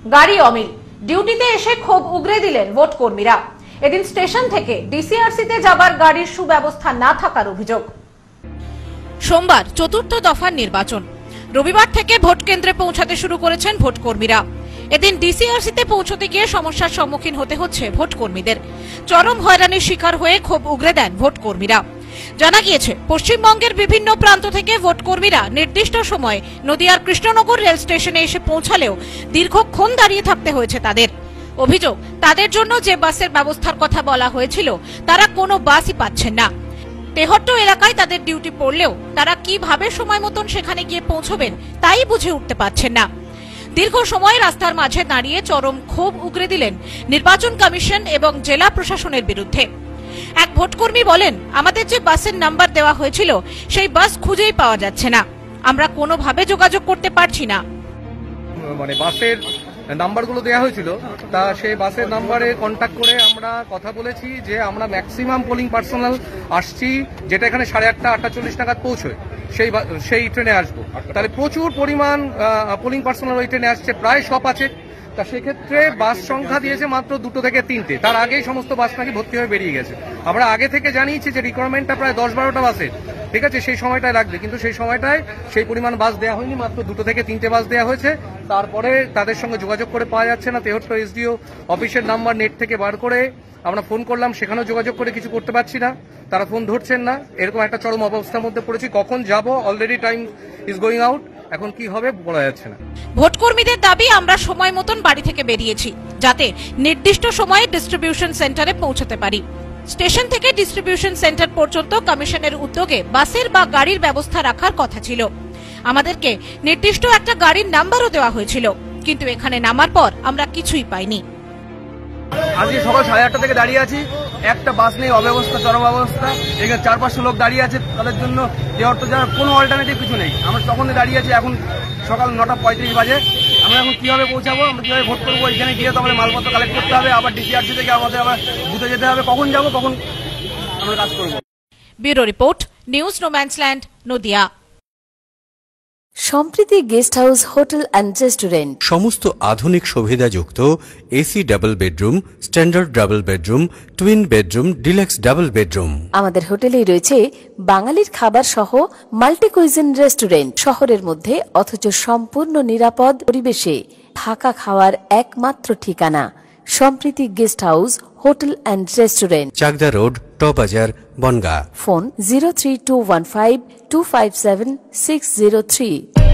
গাড়ি অমিল, ডিউটিতে এসে ক্ষোভ উগরে দিলেন ভোট কর্মীরা। এদিন স্টেশন থেকে ডিসিআরসিতে যাবার গাড়ির সুব্যবস্থা না থাকার অভিযোগ। সোমবার চতুর্থ দফার নির্বাচন, রবিবার থেকে ভোট কেন্দ্রে পৌঁছাতে শুরু করেছেন ভোট কর্মীরা। এদিন ডিসিআরসিতে পৌঁছতে গিয়ে সমস্যার সম্মুখীন হতে হচ্ছে ভোট কর্মীদের। চরম হয়রানির শিকার হয়ে ক্ষোভ উগরে দেন ভোট কর্মীরা। জানা গিয়েছে, পশ্চিমবঙ্গের বিভিন্ন প্রান্ত থেকে ভোট কর্মীরা নির্দিষ্ট সময়ে নদিয়ার কৃষ্ণনগর রেল স্টেশনে এসে পৌঁছালেও দীর্ঘক্ষণ দাঁড়িয়ে থাকতে হয়েছে তাদের। অভিযোগ, তাদের জন্য যে বাসের ব্যবস্থার কথা বলা হয়েছিল তারা কোনো বাসই পাচ্ছেন না। তেহট্ট এলাকায় তাদের ডিউটি পড়লেও তারা কিভাবে সময় মতন সেখানে গিয়ে পৌঁছবেন তাই বুঝে উঠতে পারছেন না। দীর্ঘ সময় রাস্তার মাঝে দাঁড়িয়ে চরম ক্ষোভ উগরে দিলেন নির্বাচন কমিশন এবং জেলা প্রশাসনের বিরুদ্ধে। এক ভোটকর্মী বলেন, আমাদের যে বাসের নাম্বার দেওয়া হয়েছিল সেই বাস খুঁজেই পাওয়া যাচ্ছে না, আমরা কোনোভাবে যোগাযোগ করতে পারছি না। মানে বাসের নাম্বারগুলো দেওয়া হয়েছিল, তা সেই বাসের নাম্বারে কন্ট্যাক্ট করে আমরা কথা বলেছি যে আমরা ম্যাক্সিমাম পোলিং পার্সোনাল আসছি, যেটা এখানে 8:30 8:40 নাগাদ পৌঁছয় সেই ট্রেনে আসবো। তাহলে প্রচুর পরিমাণ পোলিং পার্সোনাল ওই ট্রেনে আসছে, প্রায় সব আছে। তা সেক্ষেত্রে বাস সংখ্যা দিয়েছে মাত্র 2 থেকে 3টে, তার আগেই সমস্ত বাস নাকি ভর্তি হয়ে বেরিয়ে গেছে। আমরা আগে থেকে জানিয়েছি যে রিকোয়ারমেন্টটা প্রায় 10-12টা বাসের, ঠিক আছে, সেই সময়টায় লাগবে, কিন্তু সেই সময়টায় সেই পরিমাণ বাস দেওয়া হয়নি, মাত্র 2 থেকে 3টে বাস দেওয়া হয়েছে। তারপরে তাদের সঙ্গে যোগাযোগ করে পাওয়া যাচ্ছে না। তেহট্ট এসডিও অফিসের নাম্বার নেট থেকে বার করে আমরা ফোন করলাম, সেখানেও যোগাযোগ করে কিছু করতে পারছি না, তারা ফোন ধরছেন না। এরকম একটা চরম অবস্থার মধ্যে পড়েছি। কখন যাব, already time is going out, এখন কি হবে বলা যাচ্ছে না। ভোটকর্মীদের দাবি, আমরা সময় মতন বাড়ি থেকে বেরিয়েছি যাতে নির্দিষ্ট সময়ে ডিস্ট্রিবিউশন সেন্টারে পৌঁছতে পারি। স্টেশন থেকে ডিস্ট্রিবিউশন সেন্টার পর্যন্ত কমিশনের উদ্যোগে বাসের বা গাড়ির ব্যবস্থা রাখার কথা ছিল। আমাদেরকে নির্দিষ্ট একটা গাড়ির নাম্বারও দেওয়া হয়েছিল, কিন্তু এখানে নামার পর আমরা কিছুই পাইনি। আজকে সকাল 8:30 থেকে দাঁড়িয়ে আছি, একটা বাস নেই, অব্যবস্থা, চরম অবস্থা। এখানে 400-500 লোক দাঁড়িয়ে আছে, তাদের জন্য দেওয়ার তো যাওয়ার কোনো অল্টারনেটিভ কিছু নেই। আমরা তখন দাঁড়িয়ে আছি, এখন সকাল 9:35 বাজে। আমরা এখন কিভাবে পৌঁছাবো, আমরা কিভাবে ভোট করবো? এখানে গিয়ে তো আমাদের মালপত্র কালেক্ট করতে হবে, আবার ডিসিআরসি থেকে আমাদের আবার বুথে যেতে হবে। কখন যাবো, কখন আমরা কাজ করবো? Bureau report, news no man's land, Nadia. Sampriti guest house hotel and restaurant, সমস্ত আধুনিক সুবিধাযুক্ত AC double bedroom, standard double bedroom, twin bedroom, deluxe double bedroom. আমাদের হোটেলেই রয়েছে বাঙালির খাবার সহ মাল্টি কুইজিন রেস্টুরেন্ট। শহরের মধ্যে অথচ সম্পূর্ণ নিরাপদ পরিবেশে থাকা খাওয়ার একমাত্র ঠিকানা Sampriti guest house hotel and restaurant, Chakdah road, টবাজার, বনগাঁ। ফোন 03215257603।